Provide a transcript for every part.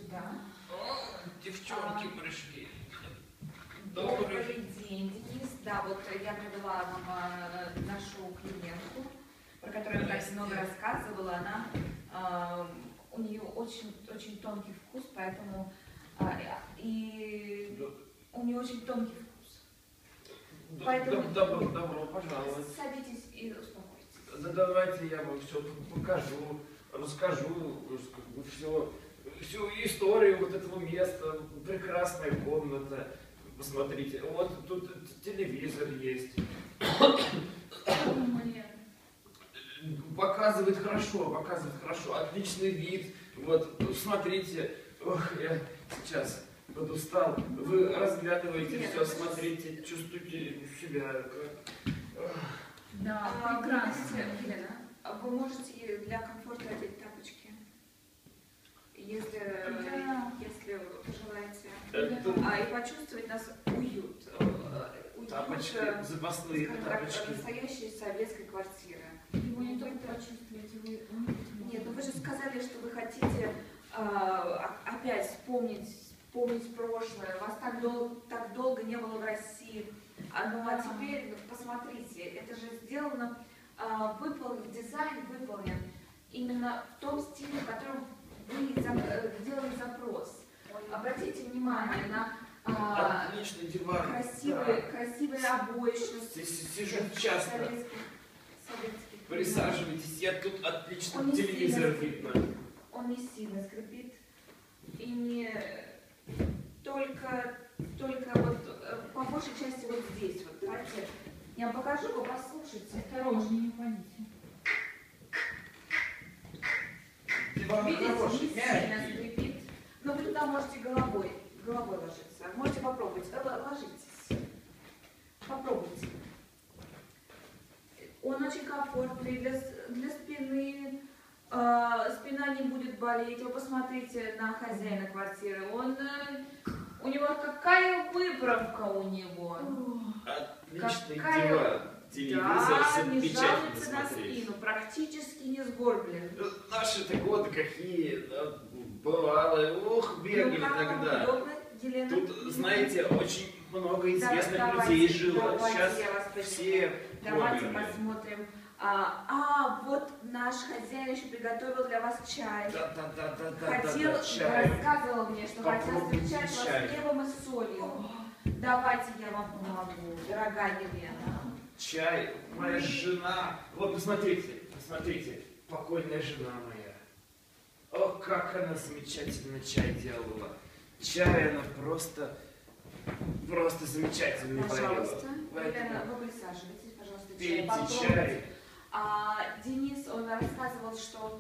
сюда. О, девчонки пришли. Добрый день, Денис. Да, вот я привела вам нашу клиентку, про которую я так много рассказывала. Она, у нее очень тонкий вкус, поэтому и у нее очень тонкий вкус. Поэтому Добро пожаловать. садитесь и успокойтесь. Да давайте я вам все покажу, расскажу всю историю вот этого места. Прекрасная комната. Посмотрите, вот тут телевизор есть. Показывает хорошо, отличный вид. Вот, смотрите, ох, я сейчас подустал. Вы разглядываете все, смотрите, чувствуете себя как... Да, прекрасно. Елена, вы можете для комфорта одеть тапочки, если пожелаете. И почувствовать нас уют. Тапочки, запасные тапочки. Настоящей советской квартиры. Его не только почувствуете, вы... Нет, ну вы же сказали, что вы хотите опять вспомнить прошлое. Вас так долго не было в России. Ну а теперь посмотрите, это же сделано, дизайн выполнен именно в том стиле, в котором вы делали запрос. Обратите внимание на отличный диван. красивые обои. Сижу часто. Советских. Присаживайтесь, я тут отлично телевизор видно. Он не сильно скрипит. И не только вот по большей части вот здесь. Вот, давайте я вам покажу, вы послушайте. Осторожнее, не упадите. Видите, не сильно скрипит. Но вы туда можете головой ложиться. Можете попробовать. Ложитесь. Попробуйте. Он очень комфортный для спины. Спина не будет болеть. Вы посмотрите на хозяина квартиры. У него какая выправка у него. Отличный диван. Телевизор не замечательно жалуется на смотреть. спину, практически не сгорблен. Наши-то годы какие, бывало, бегали тогда. Удобно, Елена? Тут, знаете, очень много известных людей жило. Сейчас все Давайте померли. посмотрим. Вот наш хозяин еще приготовил для вас чай. Чай. Рассказывал мне, что хотел Попробуйте встречать вас чай. с хлебом и солью. Давайте я вам помогу, дорогая Елена. Чай, моя жена. Вот посмотрите, покойная жена моя. О, как она замечательно чай делала. Чай она просто замечательно Пожалуйста, варила. Елена, вы присаживайтесь, пожалуйста, чай Пейте попробуйте. чай. Денис, он рассказывал, что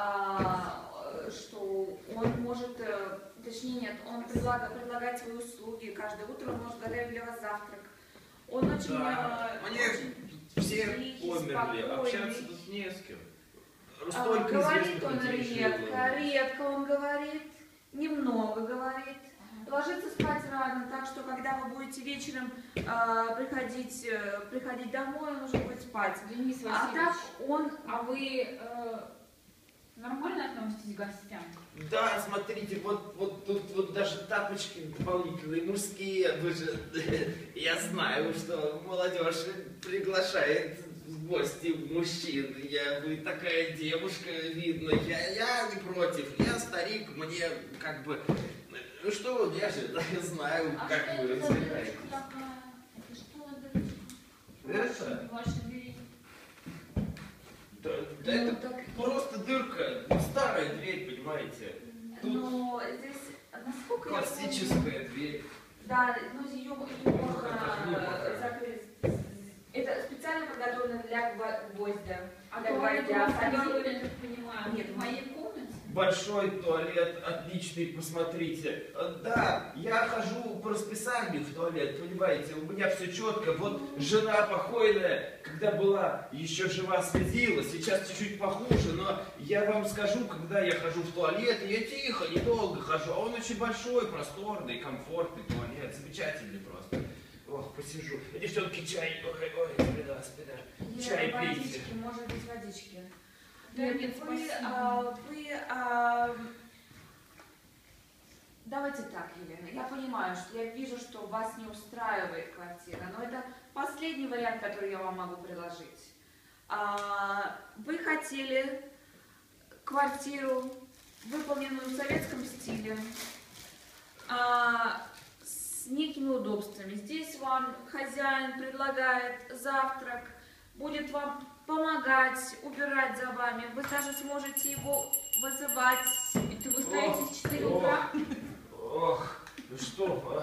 он может, точнее нет, он предлагает свои услуги. Каждое утро он может готовить для вас завтрак. Он очень, Мне все тихий, померли, спокойный. общаться тут не с кем. Столько Говорит известных он людей жило. редко он говорит, немного говорит. Ложится спать рано, так что когда вы будете вечером приходить домой, он уже будет спать. Денис Васильевич, вы нормально относитесь к гостям? Да, смотрите, вот тут вот даже тапочки дополнительные, мужские. Вы же, я знаю, что молодежь приглашает в гости мужчин. Вы такая девушка, видно. Я не против. Я старик, мне как бы... Ну что, я же знаю, как вы развлекаетесь. Это что за дырочка? Это? Ваша дверь. Да это просто дырка, старая дверь, понимаете. Тут Но здесь, насколько я помню, классическая дверь. да, но ее можно закрыть. Это специально подготовлено для гвоздя. Для гвоздя. Я так понимаю. Нет, в моей комнате? Большой туалет, отличный, посмотрите. Да, я хожу по расписанию в туалет, понимаете, у меня все четко. Вот жена покойная, когда была еще жива, следила, сейчас чуть-чуть похуже, но я вам скажу, когда я хожу в туалет, я тихо, недолго хожу, а он очень большой, просторный, комфортный туалет, замечательный просто. Ох, посижу. Девчонки, чай, ой, спина. Чай пейте. Водички, может быть, водички. Да, нет, спасибо. Давайте так, Елена. Я понимаю, что я вижу, что вас не устраивает квартира, но это последний вариант, который я вам могу предложить. Вы хотели квартиру, выполненную в советском стиле, с некими удобствами. Здесь вам хозяин предлагает завтрак, будет вам помогать, убирать за вами. Вы даже сможете его вызывать. Это вы стоите в 4 утра? Ох, ну что,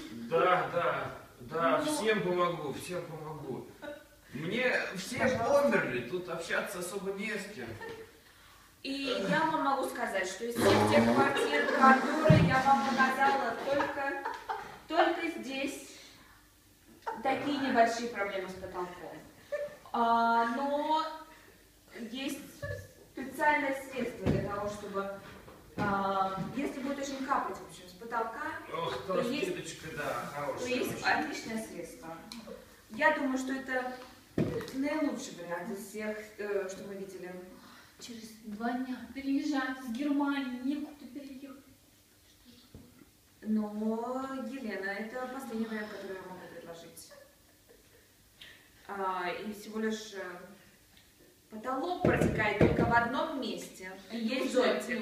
да, всем помогу. Мне все померли, тут общаться особо не с кем. И я вам могу сказать, что из всех тех квартир, которые я вам показала, только здесь такие небольшие проблемы с потолком. Но есть специальное средство для того, чтобы, если будет очень капать, в общем, с потолка, Ох, то есть отличное средство. Я думаю, что это наилучший вариант из всех, что мы видели. Через 2 дня переезжать с Германии, некуда переехать. Но, Елена, это последний вариант, который я могу предложить. И всего лишь потолок протекает только в одном месте. И есть зонтик.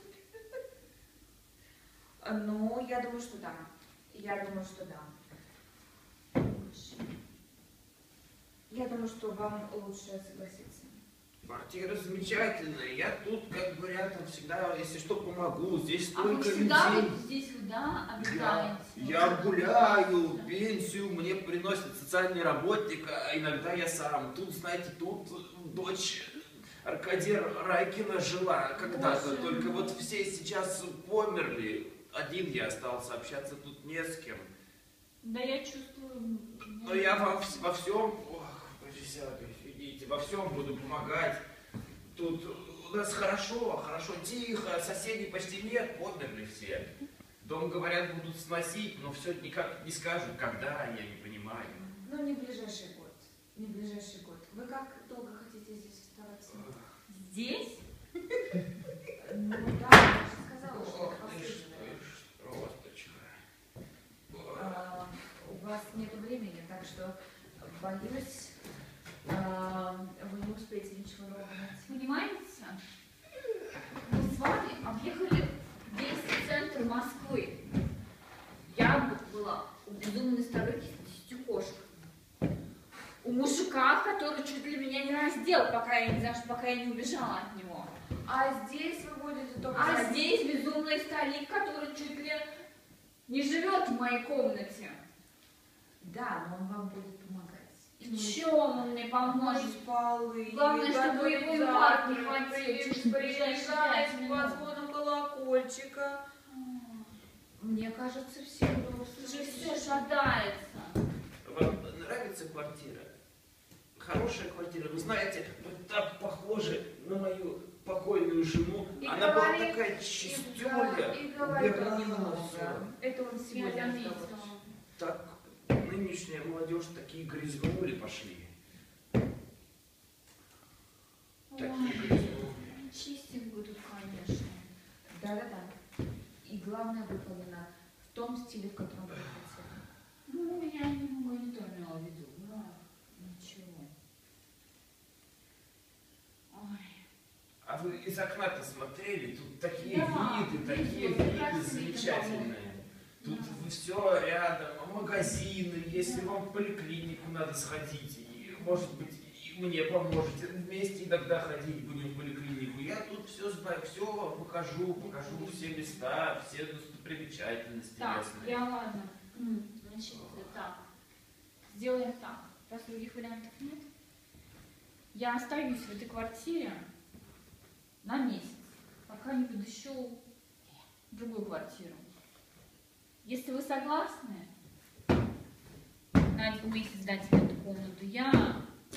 Ну, я думаю, что да. Я думаю, что вам лучше согласиться. Квартира замечательная, я тут как бы рядом всегда, если что, помогу, здесь А вы столько всегда людей. вот здесь, да, обитаете? Я гуляю, пенсию мне приносит социальный работник, а иногда я сам. Тут, знаете, дочь Аркадия Райкина жила когда-то, только вот все сейчас померли. Один я остался, общаться тут не с кем. Да, я чувствую. Но я во всем, извините, во всем буду помогать. Тут у нас хорошо, тихо, соседей почти нет, померли все. Дом, говорят, будут сносить, но все никак не скажут, когда, я не понимаю. Ну, не в ближайший год. Вы как долго хотите здесь оставаться? Здесь? Ну да, я же сказала, что у вас нет времени, так что, боюсь, вы не успеете ничего нового найти. Понимаете? Мы с вами объехали весь центр Москвы. Я была у безумной старухи с 10 кошек. У мужика, который чуть ли меня не раздел, пока я не убежала от него. А здесь вы будете только... А здесь безумный старик, который чуть ли не живет в моей комнате. Да, но он вам будет помогать. И чем он мне поможет? Полы. Главное, чтобы его инфаркт не хватил через Приезжает по звону колокольчика. Мне кажется, все Уже все шатается. Вам нравится квартира? Хорошая квартира. Вы знаете, вы так похожи на мою покойную жену. И Она говорит, была такая чистюля. И говорит он убирала немного. всё. Это он Я сегодня заметила. разговор. Так нынешняя молодежь такие грязнули пошли. Такие грязнули. Чистенькую тут, конечно. Да. И главное выполнено в том стиле, в котором вы хотели. Ну, я немного не то имела в виду. Да, ничего. Ой. А вы из окна-то смотрели? Тут такие Да, виды, такие видела, виды красиво, замечательные. Тут Да. все рядом, магазины, если вам в поликлинику надо сходить, и, может быть, и мне поможете. Вместе иногда ходить будем в поликлинику. Я тут все знаю, все вам покажу все места, все достопримечательности Так, местные. я ладно. Значит, так. Сделаем так. Раз других вариантов нет, я остаюсь в этой квартире на месяц, пока не подыщу другую квартиру. Если вы согласны на 1 месяц сдать мне эту комнату, я...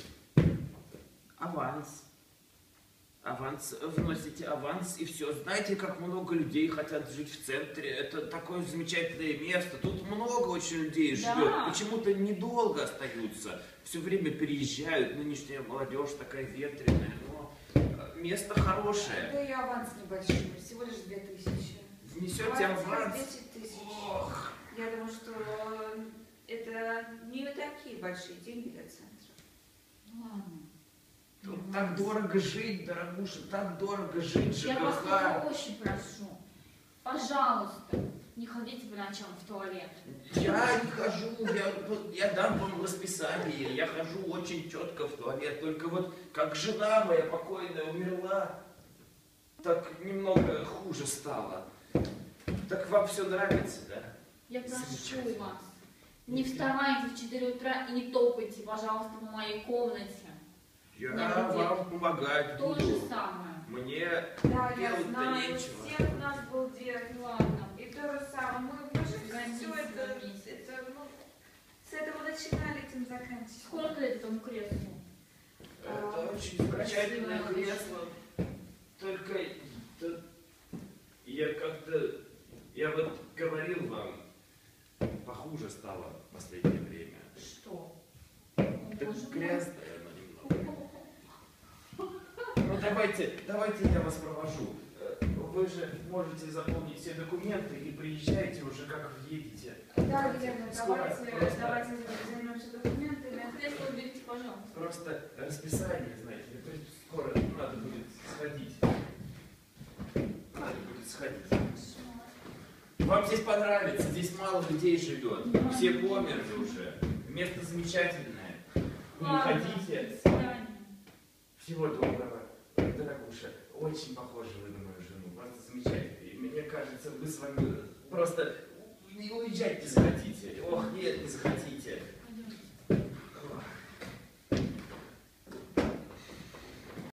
Аванс, вносите аванс и все. Знаете, как много людей хотят жить в центре. Это такое замечательное место. Тут много очень людей Да. живет. Почему-то недолго остаются. Все время переезжают. Нынешняя молодежь такая ветреная. Но место хорошее. Да и аванс небольшой, всего лишь 2000. несете Квартира аванс. 10 тысяч. Ох, Я думаю, что это не такие большие деньги для центра. Ну ладно. тут так дорого жить, дорогуша, так дорого жить, Я вас ЖКХ. только очень прошу. Пожалуйста, не ходите по ночам в туалет. Я не хожу, я дам вам расписание, я хожу очень четко в туалет, только вот как жена моя покойная умерла, так немного хуже стало. Так вам все нравится, да? Я прошу Замечательно. вас, не вставайте в 4 утра и не топайте, пожалуйста, по моей комнате. Я Я вам помогать То же буду. самое. Мне Да, я делать-то знаю, у нечего. всех у нас был дед. Ладно. И то же самое. Мы же Годится все на это, месяц. ну, с этого начинали, этим заканчивали. Сколько лет этому креслу? Это очень замечательное красивая вещь. кресло. Только я вот говорил вам, похуже стало в последнее время. Что? О, Так боже мой. грязное оно немного. Ну давайте я вас провожу. Вы же можете заполнить все документы и приезжайте уже как въедете. Да, верно. Скоро, просто. Давайте займемся документами. Кресло уберите, пожалуйста. Просто расписание, знаете, то есть скоро надо будет сходить. Надо будет сходить. Вам здесь понравится, здесь мало людей живет. Все померли уже. Место замечательное. Не Ладно, ходите. до свидания. Всего доброго. Дорогуша, очень похожи вы на мою жену. Просто замечательно. И мне кажется, вы с вами просто не уезжать не захотите. Ох, нет, не захотите.